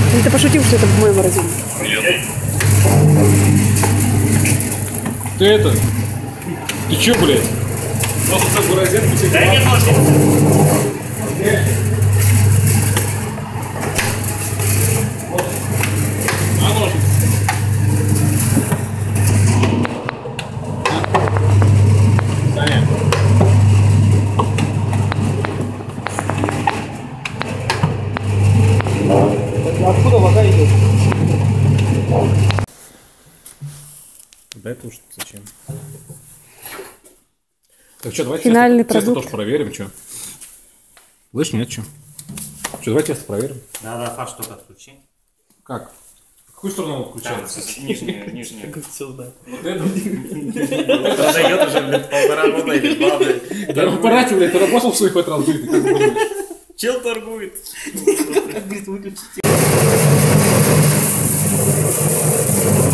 Или ты пошутил, что это мой морозильник? Нет. Ты это? Ты чё, блядь? Просто так в розетку себе. Дай мне ножницы. А ножницы? Саня. Откуда вода идет? Да это уж зачем? Так что, давайте Финальный тесто продукт. тоже проверим, что? Слышь, нет, что? Что, давай тесто проверим. Да, фарш только отключи. Как? В какую сторону он Там, включается? нижняя. Сюда. Вот это? Это дает уже, блядь, 1,5 года или 2, блядь. Да аппарате, блядь, ты работал в своих хоть раз в жизни, как ты думаешь? Чел торгует. Говорит, выключите.